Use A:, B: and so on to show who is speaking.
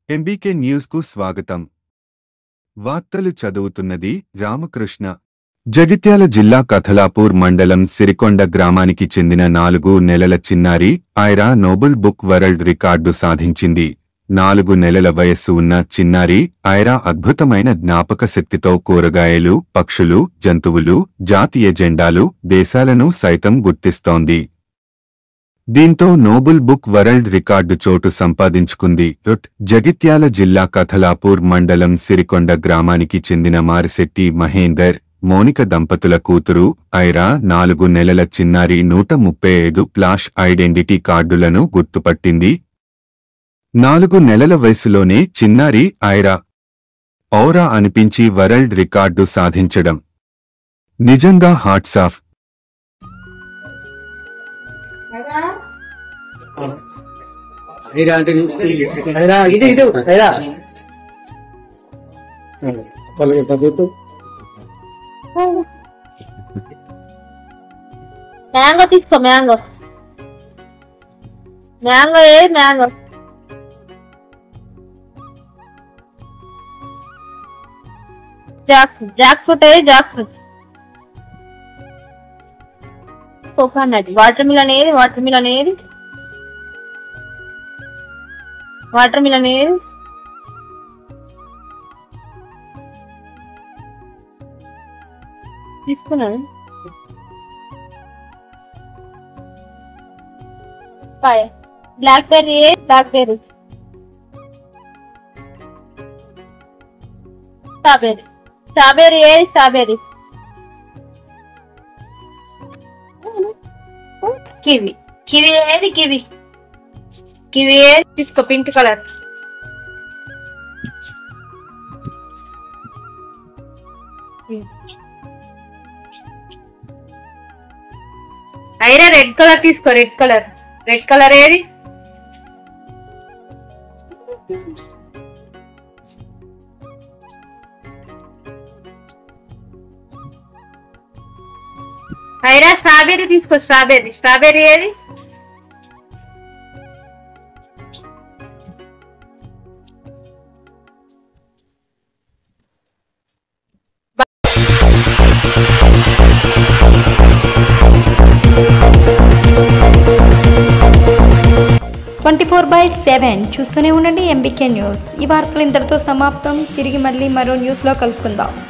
A: MBK news కు స్వాగతం. వార్తలు చదువుతున్నది రామకృష్ణ. జగిత్యాల జిల్లా కథలాపూర్ మండలం సిరికొండ గ్రామానికి చెందిన 4 నెలల చిన్నారి Aira Nobel book world record సాధించింది. 4 నెలల వయస్సు ఉన్న చిన్నారి ఐరా అద్భుతమైన జ్ఞాపక శక్తితో కూరగాయలు, పక్షులు, జంతువులు, జాతీయ జెండాలు, దేశాలను సైతం గుర్తిస్తోంది. దీంతో నోబెల్ బుక్ వరల్డ్ రికార్డు చోటు సంపాదించుకుంది. జగిత్యాల జిల్లా కథలాపూర్ మండలం సిరికొండ గ్రామానికి చెందిన మారిశెట్టి మహేందర్, మోనిక దంపతుల కూతురు ఐరా 4 నెలల చిన్నారి 135 ఫ్లాష్ ఐడెంటిటీ కార్డులను గుర్తుపట్టింది. 4 నెలల వయసులోనే చిన్నారి ఐరా ఔరా అనిపించి వరల్డ్ రికార్డు సాధించడం నిజంగా హాట్స్ ఆఫ్.
B: మ్యాంగో తీసుకో, mango mango mango jackfruit jackfruit coconut watermelon తీసుకున్నాను. బ్లాక్ బెర్రీ స్ట్రాబెర్రీ కివి తీసుకో, pink colour. Aira red colour తీసుకో, రెడ్ కలర్ ఏది? ఐరా స్ట్రాబెర్రీ తీసుకో, స్ట్రాబెర్రీ ఏది?
C: చూస్తూనే ఉండండి ఎంబీకే న్యూస్. ఈ వార్తలు ఇంతటితో సమాప్తం. తిరిగి మళ్ళీ మరో న్యూస్లో కలుసుకుందాం.